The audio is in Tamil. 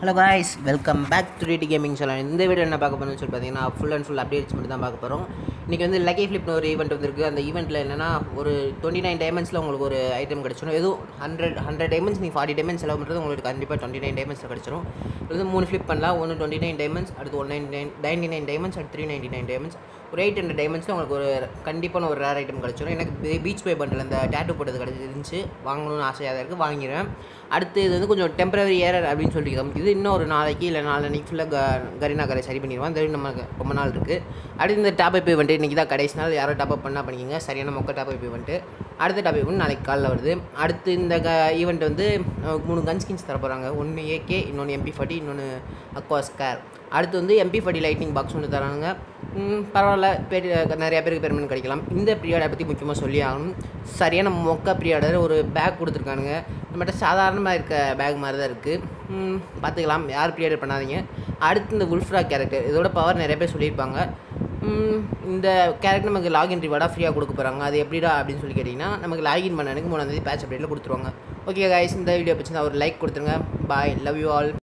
Hello guys, welcome back to DD gaming channel. இந்த வீடியோ என்ன பார்க்க போகிறோம்னு சொல்லி பார்த்தீங்கன்னா, ஃபுல் அண்ட் ஃபுல் அப்டேட்ஸ் மட்டும் தான் பார்க்க போகிறோம். இன்றைக்கி வந்து லக்கி ஃப்ளிப்னு ஒரு ஈவெண்ட் வந்துருக்கு. அந்த ஈவெண்ட்டில் என்னென்னா, ஒரு 29 டைமண்ட்ஸில் உங்களுக்கு ஒரு ஐட்டம் கிடச்சிடும். எதுவும் 100 டைமண்ட்ஸ் நீங்கள் 40 டைமண்ட்ஸ் செலவு பண்ணுறது உங்களுக்கு கண்டிப்பாக 29 டைமண்ட்ஸில் கிடச்சிடும். இது வந்து 3 ஃப்ளிப் பண்ணலாம். ஒன்று 29 டைமண்ட்ஸ், அடுத்து 199 டைமண்ட்ஸ், அடுத்து 399 டைமண்ட்ஸ். ஒரு 800 டைமண்ட்ஸில் உங்களுக்கு ஒரு கண்டிப்பான ஒரு ரேர் ஐட்டம் கிடச்சிடும். எனக்கு பீச் பே பண்டில் அந்த டேட்டு போட்டது கிடச்சிருந்துச்சு, வாங்கணும்னு ஆசையாக தான் இருக்குது, வாங்கிடுவேன். அடுத்து இது வந்து கொஞ்சம் டெம்பரரி ஏரர் அப்படின்னு சொல்லி இது இன்னும் ஒரு நாளைக்கு இல்லை நாளைக்கு ஃபுல்லாக கரீனா கரை சரி பண்ணிடுவான். தெரியும், நமக்கு ரொம்ப நாள் இருக்குது. அடுத்து இந்த டாப் அப் வந்துட்டு இன்றைக்கி தான் கடைசி நாள். யாரோ டாப் அப் பண்ணால் பண்ணிக்கோங்க, சரியான மொக்க டாப் அப் வந்துட்டு. அடுத்த டாப் அப் நாளைக்கு காலைல வருது. அடுத்து இந்த ஈவெண்ட் வந்து 3 கன் ஸ்கின்ஸ் தர போகிறாங்க. ஒன்று AK, இன்னொன்று MP40, இன்னொன்று அக்வா ஸ்கேர். அடுத்து வந்து MP40 லைட்னிங் பாக்ஸ் ஒன்று தராங்க. பரவாயில்ல, நிறையா பேருக்கு பெருமன் கிடைக்கலாம். இந்த ப்ரீஆர்டரை பற்றி முக்கியமாக சொல்லி ஆகணும். சரியான மொக்க ப்ரீஆர்டர். ஒரு பேக் கொடுத்துருக்கானுங்க, நம்மகிட்ட சாதாரணமாக இருக்க பேக் மாதிரி தான் இருக்குது. பார்த்துக்கலாம், யார் ப்ரீஆர்டர் பண்ணாதீங்க. அடுத்து இந்த உல்ஃப்ரா கேரக்டர், இதோட பவர் நிறைய பேர் சொல்லியிருப்பாங்க. இந்த கேரக்டர் நமக்கு லாகின் ரிவார்டாக ஃப்ரீயாக கொடுக்க போகிறாங்க. அது எப்படிடா அப்படின்னு சொல்லி கேட்டிங்கன்னா, நமக்கு லாகின் பண்ண எனக்கு 3ஆம் தேதி பேட்ச் அப்டேட்டில் கொடுத்துருவாங்க. ஓகே கைஸ், இந்த வீடியோ பிடிச்சிருந்தா ஒரு லைக் கொடுத்துருங்க. Bye, love you all.